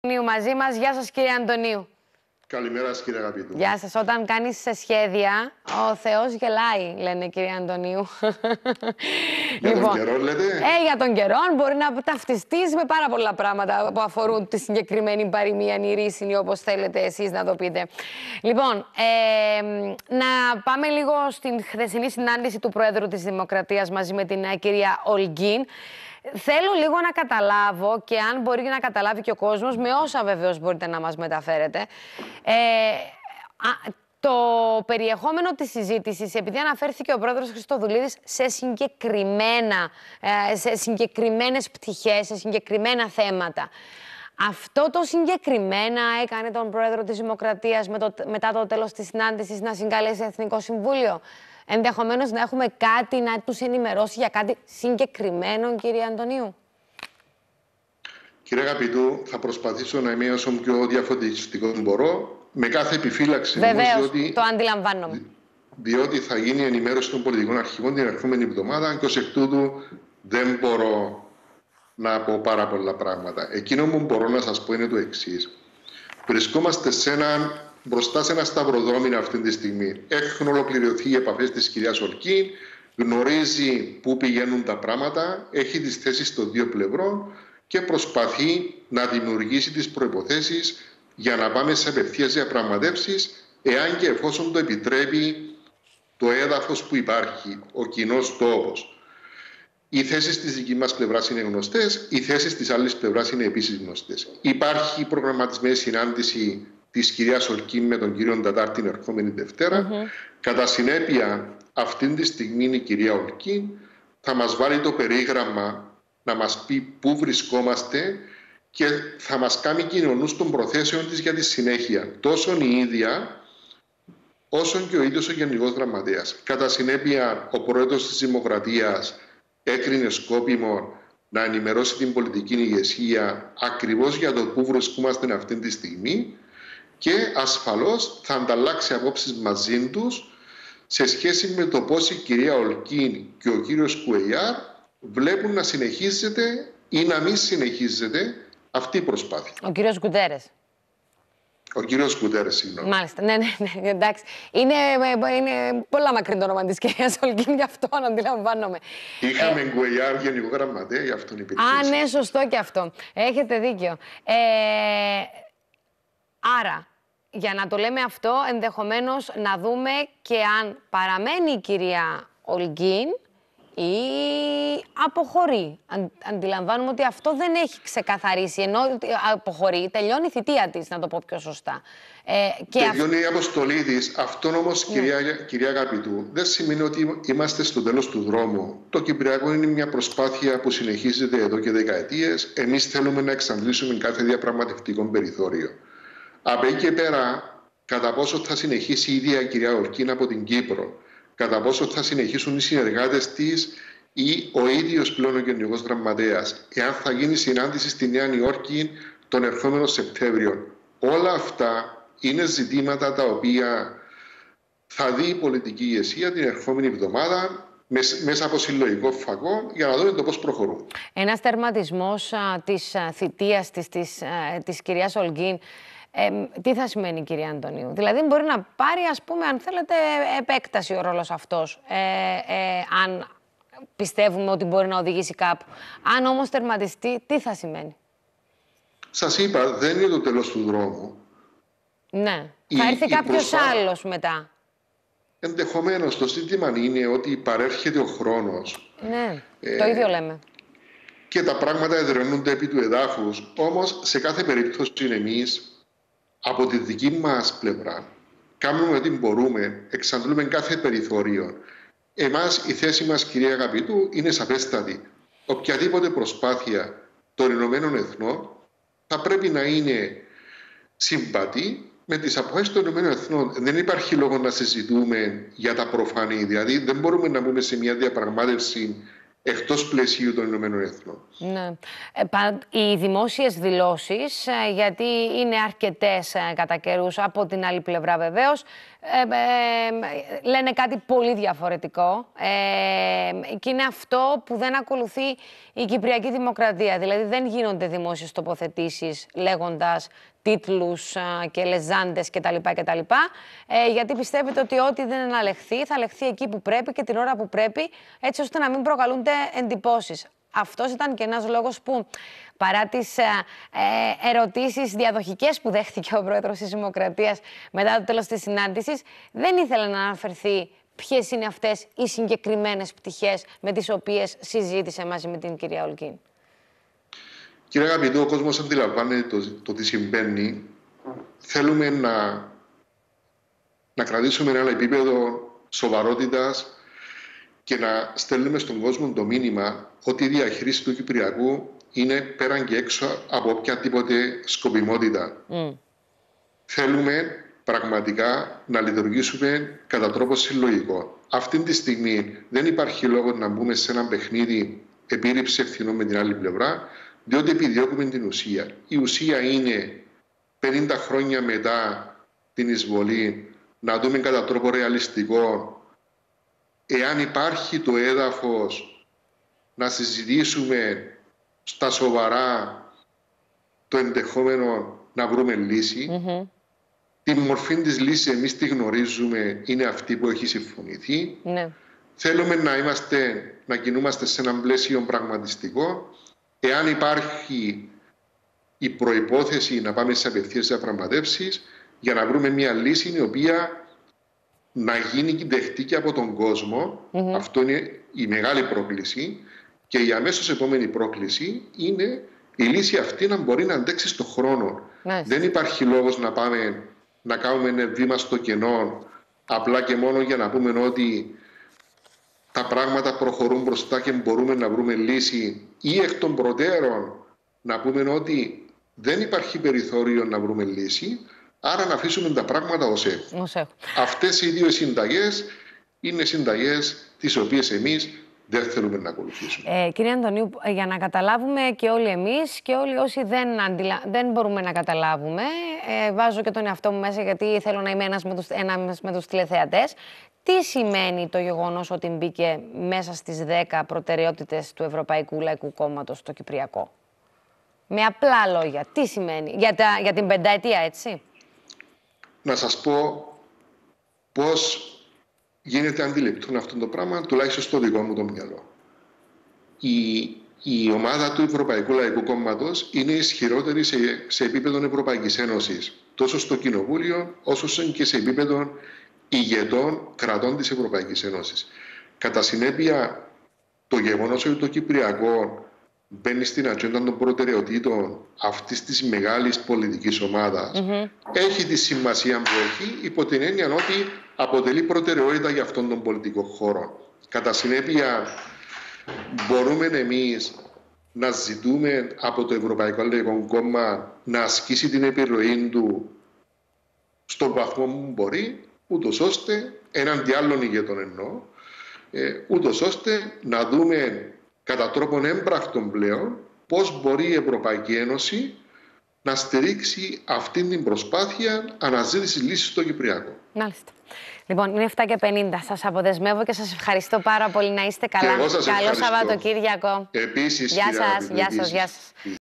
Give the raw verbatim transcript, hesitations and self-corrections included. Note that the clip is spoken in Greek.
Μαζί μας. Γεια σας, κύριε Αντωνίου. Καλημέρα σας, κύριε αγαπητού. Γεια σας. Όταν κάνεις σε σχέδια, ο Θεός γελάει, λένε, κύριε Αντωνίου. Για λοιπόν, τον καιρό, λέτε. Ε, για τον καιρό μπορεί να ταυτιστείς με πάρα πολλά πράγματα που αφορούν τη συγκεκριμένη παροιμία, νηρήσινη, όπως θέλετε εσείς να το πείτε. Λοιπόν, ε, να πάμε λίγο στην χθεσινή συνάντηση του Προέδρου της Δημοκρατίας μαζί με την κυρία Ολγκίν. Θέλω λίγο να καταλάβω, και αν μπορεί να καταλάβει και ο κόσμος, με όσα βεβαίως μπορείτε να μας μεταφέρετε, ε, α, το περιεχόμενο της συζήτησης, επειδή αναφέρθηκε ο πρόεδρος Χριστοδουλίδης σε, συγκεκριμένα, ε, σε συγκεκριμένες πτυχές, σε συγκεκριμένα θέματα. Αυτό το συγκεκριμένα έκανε τον πρόεδρο της Δημοκρατίας με το, μετά το τέλος της συνάντησης να συγκαλέσει Εθνικό Συμβούλιο. Ενδεχομένως να έχουμε κάτι να τους ενημερώσει για κάτι συγκεκριμένο, κύριε Αντωνίου. Κύριε αγαπητού, θα προσπαθήσω να είμαι όσο πιο διαφωτιστικό μπορώ, με κάθε επιφύλαξη. Βεβαίως, όμως, διότι, το αντιλαμβάνομαι. Διότι θα γίνει ενημέρωση των πολιτικών αρχηγών την ερχόμενη εβδομάδα και ως εκ τούτου δεν μπορώ να πω πάρα πολλά πράγματα. Εκείνο που μπορώ να σας πω είναι το εξής. Βρισκόμαστε σε έναν μπροστά σε ένα σταυροδρόμι αυτή τη στιγμή. Έχουν ολοκληρωθεί οι επαφές της κυρίας Ολγκίν, γνωρίζει πού πηγαίνουν τα πράγματα, έχει τις θέσεις των δύο πλευρών και προσπαθεί να δημιουργήσει τις προϋποθέσεις για να πάμε σε απευθείας διαπραγματεύσεις, εάν και εφόσον το επιτρέπει το έδαφος που υπάρχει, ο κοινός τόπος. Οι θέσεις της δικής μας πλευράς είναι γνωστές, οι θέσεις της άλλης πλευράς είναι επίσης γνωστές. Υπάρχει προγραμματισμένη συνάντηση της κυρίας Ολγκίν με τον κύριο Ντατάρ την ερχόμενη Δευτέρα. Mm-hmm. Κατά συνέπεια, αυτή τη στιγμή η κυρία Ολγκίν θα μας βάλει το περίγραμμα να μας πει πού βρισκόμαστε και θα μας κάνει κοινωνούς των προθέσεων της για τη συνέχεια. Τόσο η ίδια, όσο και ο ίδιος ο Γενικός Γραμματέας. Κατά συνέπεια, ο Πρόεδρος της Δημοκρατίας έκρινε σκόπιμο να ενημερώσει την πολιτική ηγεσία ακριβώς για το πού βρισκόμαστε αυτή τη στιγμή και ασφαλώς θα ανταλλάξει απόψεις μαζί τους σε σχέση με το πώς η κυρία Ολγκίν και ο κύριος Κουεϊάρ βλέπουν να συνεχίζεται ή να μην συνεχίζεται αυτή η προσπάθεια. Ο κύριος Γκουτέρες. Ο κύριος Γκουτέρες, συγγνώμη. Μάλιστα, ναι, ναι, ναι, εντάξει. Είναι, είναι πολλά μακρύ το όνομα της κυρίας Ολγκίν, γι' αυτό αντιλαμβάνομαι. Είχαμε ε... Κουεϊάρ γενικό γραμματέα, γι' αυτόν υπήρχε. Α, ναι, σωστό και αυτό. Έχετε δίκιο. Ε, άρα, για να το λέμε αυτό, ενδεχομένως να δούμε και αν παραμένει η κυρία Ολγκίν ή αποχωρεί. Αν, αντιλαμβάνουμε ότι αυτό δεν έχει ξεκαθαρίσει. Ενώ αποχωρεί, τελειώνει η θητεία της, να το πω πιο σωστά. Ε, και τελειώνει αυ... η αποστολή της. Αυτό όμως, yeah. κυρία, κυρία Αγαπητού, δεν σημαίνει ότι είμαστε στο τέλος του δρόμου. Το Κυπριακό είναι μια προσπάθεια που συνεχίζεται εδώ και δεκαετίες. Εμείς θέλουμε να εξαντλήσουμε κάθε διαπραγματευτικό περιθώριο. Από εκεί και πέρα, κατά πόσο θα συνεχίσει η ίδια η κυρία Ολγκίν από την Κύπρο, κατά πόσο θα συνεχίσουν οι συνεργάτες της ή ο ίδιος πλέον ο Γενικός Γραμματέας, εάν θα γίνει συνάντηση στη Νέα Υόρκη τον ερχόμενο Σεπτέμβριο. Όλα αυτά είναι ζητήματα τα οποία θα δει η πολιτική ηγεσία την ερχόμενη εβδομάδα μέσα από συλλογικό φακό για να δούμε το πώς προχωρούν. Ένας τερματισμός α, της α, θητείας της, της, α, της κυρίας Ολγκίν, Ε, τι θα σημαίνει, κύριε Αντωνίου? Δηλαδή μπορεί να πάρει, ας πούμε, αν θέλετε, επέκταση ο ρόλος αυτός, ε, ε, αν πιστεύουμε ότι μπορεί να οδηγήσει κάπου. Αν όμως τερματιστεί, τι θα σημαίνει? Σας είπα, δεν είναι το τέλος του δρόμου. Ναι, η, θα έρθει κάποιος προσφά... άλλος μετά. Ενδεχομένως, το ζήτημα είναι ότι παρέρχεται ο χρόνος. Ναι, ε, το ίδιο λέμε. Και τα πράγματα εδραιώνονται επί του εδάφους. Όμως, σε κάθε περίπτωση εμείς, από τη δική μας πλευρά, κάνουμε ό,τι μπορούμε, εξαντλούμε κάθε περιθώριο. Εμάς, η θέση μας, κυρία Αγαπητού, είναι σαφέστατη. Οποιαδήποτε προσπάθεια των Ηνωμένων Εθνών θα πρέπει να είναι συμβατή με τις αποφάσεις των Ηνωμένων Εθνών. Δεν υπάρχει λόγο να συζητούμε για τα προφανή. Δηλαδή, δεν μπορούμε να μπούμε σε μια διαπραγμάτευση εκτός πλαισίου των Ηνωμένων Εθνών. Ναι. Οι δημόσιες δηλώσεις, γιατί είναι αρκετές κατά καιρούς, από την άλλη πλευρά βεβαίως, ε, ε, λένε κάτι πολύ διαφορετικό ε, και είναι αυτό που δεν ακολουθεί η Κυπριακή Δημοκρατία. Δηλαδή δεν γίνονται δημόσιες τοποθετήσεις λέγοντας τίτλους και λεζάντες κτλ. κτλ. Ε, γιατί πιστεύετε ότι ό,τι δεν αναλεχθεί θα λεχθεί εκεί που πρέπει και την ώρα που πρέπει, έτσι ώστε να μην προκαλούνται εντυπώσεις. Αυτός ήταν και ένας λόγος που, παρά τις ε, ερωτήσεις διαδοχικές που δέχτηκε ο πρόεδρος της Δημοκρατίας μετά το τέλος της συνάντησης, δεν ήθελε να αναφερθεί ποιες είναι αυτές οι συγκεκριμένες πτυχές με τις οποίες συζήτησε μαζί με την κυρία Ολκίν. Κύριε αγαπητό, ο κόσμος αντιλαμβάνεται το, το τι συμβαίνει. Θέλουμε να, να κρατήσουμε ένα επίπεδο σοβαρότητας και να στέλνουμε στον κόσμο το μήνυμα ότι η διαχείριση του Κυπριακού είναι πέραν και έξω από οποιαδήποτε σκοπιμότητα. Mm. Θέλουμε πραγματικά να λειτουργήσουμε κατά τρόπο συλλογικό. Αυτή τη στιγμή δεν υπάρχει λόγο να μπούμε σε ένα παιχνίδι επίρρηψη ευθυνών με την άλλη πλευρά, διότι επιδιώκουμε την ουσία. Η ουσία είναι πενήντα χρόνια μετά την εισβολή να δούμε κατά τρόπο ρεαλιστικό εάν υπάρχει το έδαφος να συζητήσουμε στα σοβαρά το ενδεχόμενο να βρούμε λύση. Mm-hmm. Τη μορφή της λύσης εμείς τη γνωρίζουμε, είναι αυτή που έχει συμφωνηθεί. Mm-hmm. Θέλουμε να, είμαστε, να κινούμαστε σε έναν πλαίσιο πραγματιστικό. Εάν υπάρχει η προϋπόθεση να πάμε σε απευθείας διαπραγματεύσεις για να βρούμε μια λύση η οποία να γίνει δεχτή και από τον κόσμο. Mm-hmm. Αυτό είναι η μεγάλη πρόκληση. Και η αμέσως επόμενη πρόκληση είναι η λύση αυτή να μπορεί να αντέξει στον χρόνο. Nice. Δεν υπάρχει λόγος να πάμε να κάνουμε ένα βήμα στο κενό απλά και μόνο για να πούμε ότι τα πράγματα προχωρούν μπροστά και μπορούμε να βρούμε λύση, ή εκ των προτέρων να πούμε ότι δεν υπάρχει περιθώριο να βρούμε λύση, άρα να αφήσουμε τα πράγματα ως έχουν. Αυτές οι δύο συνταγές είναι συνταγές τις οποίες εμείς δεν θέλουμε να ακολουθήσουμε. Ε, κύριε Αντωνίου, για να καταλάβουμε και όλοι εμείς και όλοι όσοι δεν, αντιλα... δεν μπορούμε να καταλάβουμε, ε, βάζω και τον εαυτό μου μέσα γιατί θέλω να είμαι ένας με τους, ένας με τους τηλεθεατές, τι σημαίνει το γεγονός ότι μπήκε μέσα στις δέκα προτεραιότητες του Ευρωπαϊκού Λαϊκού Κόμματος στο Κυπριακό? Με απλά λόγια, τι σημαίνει, για, τα, για την πενταετία, έτσι? Να σας πω πώς γίνεται αντιληπτούν αυτό το πράγμα, τουλάχιστον στο δικό μου το μυαλό. Η, η ομάδα του Ευρωπαϊκού Λαϊκού Κόμματος είναι ισχυρότερη σε, σε επίπεδο Ευρωπαϊκής Ένωσης, τόσο στο Κοινοβούλιο, όσο και σε επίπεδο ηγετών κρατών της Ευρωπαϊκής Ένωσης. Κατά συνέπεια, το γεγονός ότι το Κυπριακό μπαίνει στην ατζέντα των προτεραιοτήτων αυτής της μεγάλης πολιτικής ομάδας, mm-hmm. έχει τη σημασία που έχει, υπό την έννοια ότι αποτελεί προτεραιότητα για αυτόν τον πολιτικό χώρο. Κατά συνέπεια, μπορούμε εμείς να ζητούμε από το Ευρωπαϊκό Λαϊκό Κόμμα να ασκήσει την επιρροή του στον βαθμό που μπορεί, ούτως ώστε, έναντι άλλων ηγετών εννοώ, ε, ούτως ώστε να δούμε κατά τρόπον έμπρακτον πλέον πώς μπορεί η Ευρωπαϊκή Ένωση να στηρίξει αυτή την προσπάθεια αναζήτησης λύσης στο Κυπριακό. Μάλιστα. Λοιπόν, είναι επτά και πενήντα. Σας αποδεσμεύω και σας ευχαριστώ πάρα πολύ. Να είστε καλά. Καλό Σαββατοκύριακο. Επίσης, γεια σας, γεια σας, γεια σας.